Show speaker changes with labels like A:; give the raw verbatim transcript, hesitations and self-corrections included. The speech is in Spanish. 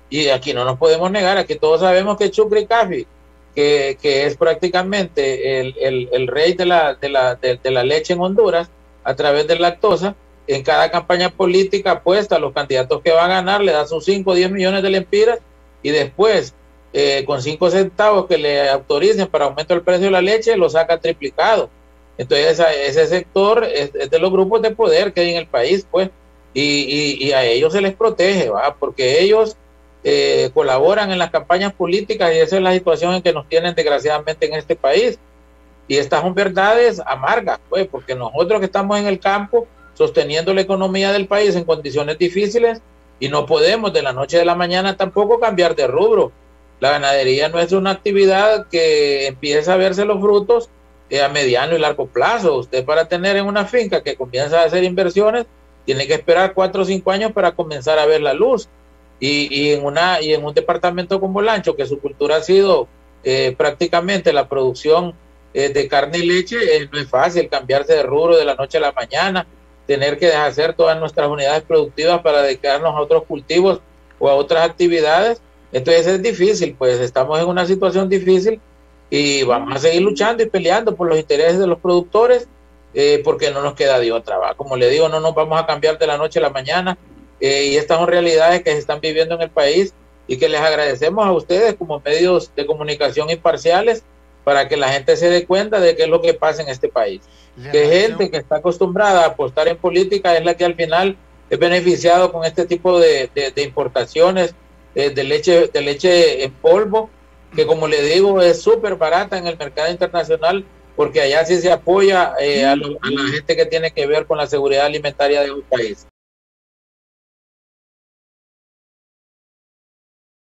A: Y aquí no nos podemos negar, aquí todos sabemos que Chucri Cafi, que, que es prácticamente el, el, el rey de la, de, la, de, de la leche en Honduras, a través de lactosa, en cada campaña política apuesta a los candidatos que va a ganar, le da sus cinco o diez millones de lempiras, y después, eh, con cinco centavos que le autoricen para aumento del precio de la leche, lo saca triplicado. Entonces esa, ese sector es, es de los grupos de poder que hay en el país, pues, y, y, y a ellos se les protege, ¿va? Porque ellos eh, colaboran en las campañas políticas, y esa es la situación en que nos tienen desgraciadamente en este país. Y estas son verdades amargas, pues, porque nosotros que estamos en el campo sosteniendo la economía del país en condiciones difíciles, y no podemos de la noche a la mañana tampoco cambiar de rubro. La ganadería no es una actividad que empieza a verse los frutos a mediano y largo plazo. Usted, para tener en una finca que comienza a hacer inversiones, tiene que esperar cuatro o cinco años para comenzar a ver la luz. Y, y, en, una, y en un departamento como Lancho, que su cultura ha sido eh, prácticamente la producción eh, de carne y leche, eh, no es fácil cambiarse de rubro de la noche a la mañana, tener que deshacer todas nuestras unidades productivas para dedicarnos a otros cultivos o a otras actividades. Entonces es difícil, pues estamos en una situación difícil, y vamos a seguir luchando y peleando por los intereses de los productores, eh, porque no nos queda de otra, ¿va? Como le digo, no nos vamos a cambiar de la noche a la mañana, eh, y estas son realidades que se están viviendo en el país, y que les agradecemos a ustedes como medios de comunicación imparciales, para que la gente se dé cuenta de qué es lo que pasa en este país. Que gente que está acostumbrada a apostar en política es la que al final es beneficiado con este tipo de, de, de importaciones eh, de leche de leche en polvo, que, como le digo, es súper barata en el mercado internacional, porque allá sí se apoya eh, a, lo, a la gente que tiene que ver con la seguridad alimentaria de un país.